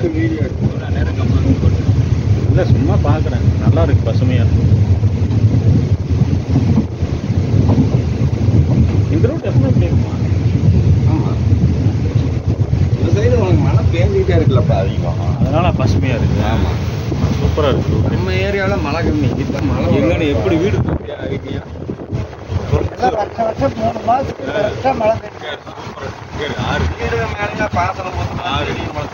Video எடுத்து நேரம் கம்மல் போட்டு இல்லை சும்மா பார்க்குறேன். நல்லா இருக்கு, பசுமையாக இருக்கு. இந்த ரூட் எப்போ எப்படி இருக்குமா? ஆமாம், இந்த சைடு உனக்கு மழை பேஞ்சிக்கிட்டே இருக்குல்லப்பா அதிகம், அதனால பசுமையாக இருக்குது. ஆமாம், சூப்பராக இருக்குது. நம்ம ஏரியாவில் மழை கம்மி. இப்போ மழை எங்கன்னு எப்படி வீடு ஐடியா வருஷம் 3 மாதத்துக்கு மழை பெய்யுது. 6 வீடு மேலே பாசனம் போட்டு 6 அடி மழை.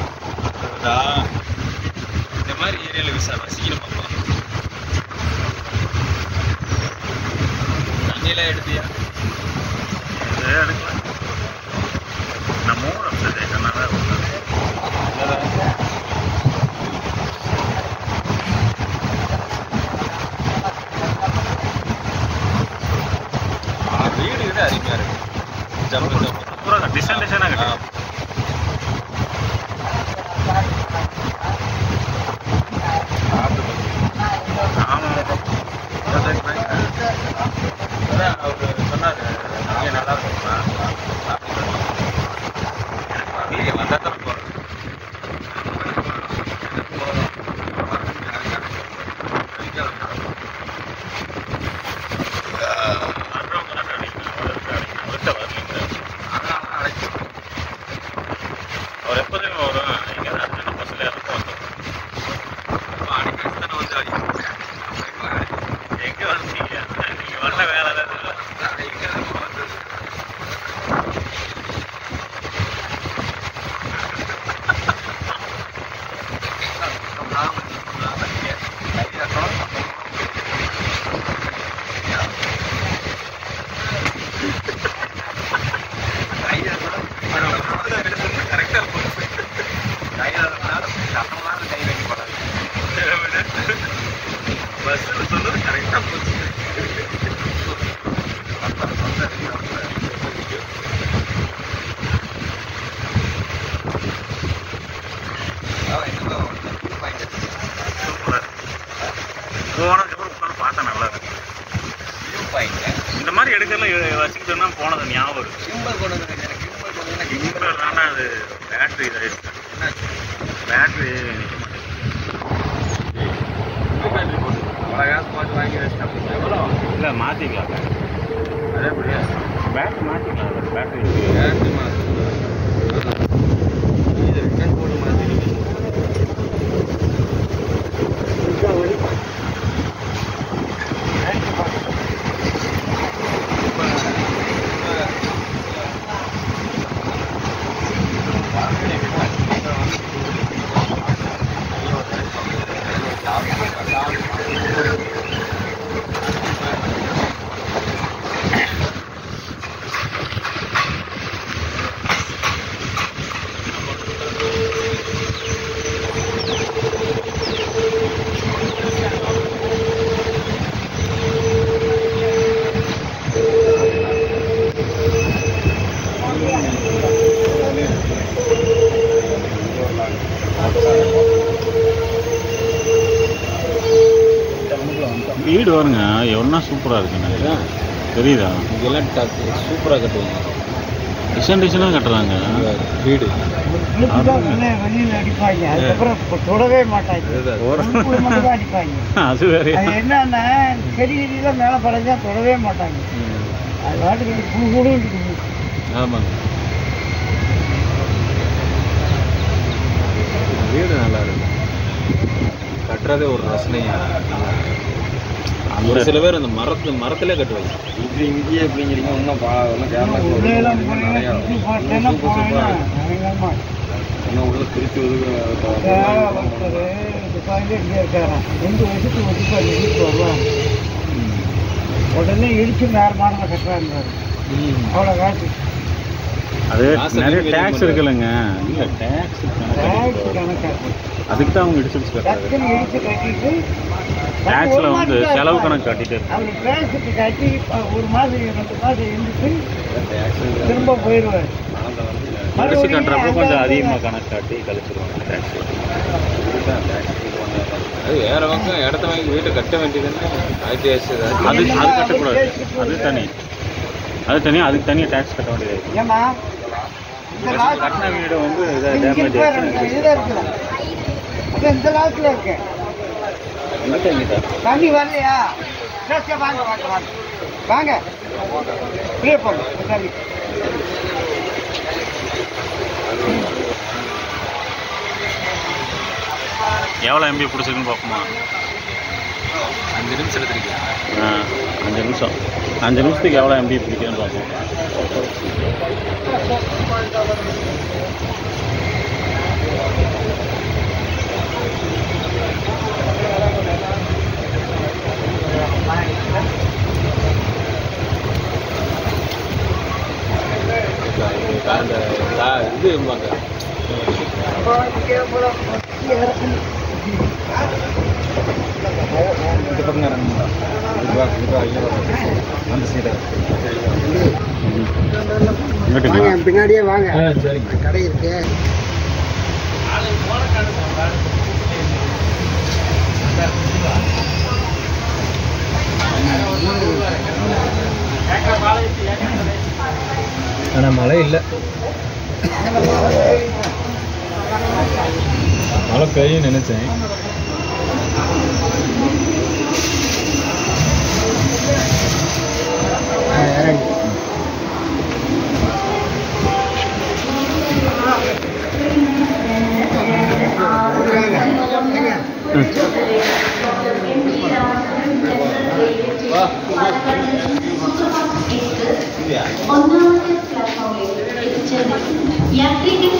இந்த மாதிரி ஏரியாவில் ரசிக்கணும். தண்ணியெல்லாம் எடுத்தியா? எடுக்கலாம். நம்ம ஊர் நல்லா வீடு கிட்ட அருமையாக இருக்கு. ஜம்பு பூரா டிசைன் டிசைனாக கட்டலாம். அவர் சொன்னார் இங்கே நல்லா இருக்குங்களா வீடு வந்தால் தான் போகிறேன். அவர் எப்போதுமே வரும். இங்கே தான் பஸ்ஸில் இறக்க எங்கே வந்தீங்க? நீங்கள் வரல, வேலை ஏதாவது பஸ்ஸில் சொன்னது கரெக்டாக போச்சு. போனதுக்கப்புறம் பார்த்தா நல்லா இருக்கு. இந்த மாதிரி எடுக்கலாம் வச்சுக்கிட்டோம்னா போனது ஞாபகம் இருக்கு. சிம்பிள் தானே அது. பேட்ரி இதாகிடுச்சு. பேட்ரி காசு பார்த்து வாங்கி வச்சுட்டேன். இல்லை மாற்றிக்கலாம். அதே அப்படியா பேட்ரி மாற்றிக்கலாம். பேட்ரி ரிட்டர்ன் போட்டு மாற்றிக்கிங்க. வீடு வருங்க எவ்வளோ சூப்பராக இருக்குண்ணா. தெரியுதா? இதெல்லாம் சூப்பராக கட்டுவாங்க. டிசைன் டிசைனாக கட்டுறாங்க வீடு. வெளியில் அடிப்பாங்க, அதுக்கப்புறம் தொடவே மாட்டாங்க. அடிப்பாங்க. அது வேற என்னன்னா செடி செடியெல்லாம் மேலே படைஞ்சா தொடவே மாட்டாங்க. அது வாட்டுக்கு குழு இருக்குது. ஆமாங்க, வீடு நல்லா இருக்கு. கட்டுறதே ஒரு ரசனையா. ஒரு சில பேர் அந்த மரத்திலே கட்டுவாங்க. இப்படி இங்கேயே எப்படிங்கிறீங்க? இன்னும் இன்னும் உள்ள பிரித்து உடனே இடிச்சு வேற மாடல கட்டுறாங்க. அவ்வளோ காசு. அது நிறைய டேக்ஸ் இருக்குல்லங்க. இல்லை டேக்ஸ் கணக்காக அதுக்கு தான் அவங்க இடிச்சு கட்டிட்டு டேக்ஸில் வந்து செலவு கணக்கு கட்டிட்டு அவங்க டேக்ஸுக்கு கட்டி 1 மாதம் 2 மாதம் இருந்துட்டு திரும்ப போயிடுவார். அரிசி கட்டுறப்போ கொஞ்சம் அதிகமாக கணக்கு காட்டி கழிச்சிருவாங்க டேக்ஸ். அது வேற பக்கம் இடத்த வாங்கி வீட்டை கட்ட வேண்டியதுன்னா அது கட்டக்கூடாது. அது தனி, அதுக்கு தனியாக டேக்ஸ் கட்ட வேண்டியது. ஏமா கட்டின வீடு வந்து டேமேஜ் இருக்குல்ல, அது இந்த லாஸ்ட்ல இருக்கு. தண்ணி வரலையா? வாங்க வாங்க வாங்க வாங்க கிளியர் பண்ணு தண்ணி. எவ்வளோ எம்பி பிடிச்சிருக்குன்னு பார்ப்போமா? 5 நிமிஷம் எடுத்துருக்கீங்க. 5 நிமிஷம். 5 நிமிஷத்துக்கு எவ்வளோ எம்பி பிடிக்குன்னு பார்ப்போம். இது இருப்பாங்க பின்னாடியே வாங்க. கடை இருக்கு. ஆனால் மழை இல்லை. மழை பெய்யும் நினைச்சேன். ഒന്നാമത്തെ പ്ലാറ്റ്ഫോമിൽ എത്തിച്ചേർന്നു. യാത്രികർ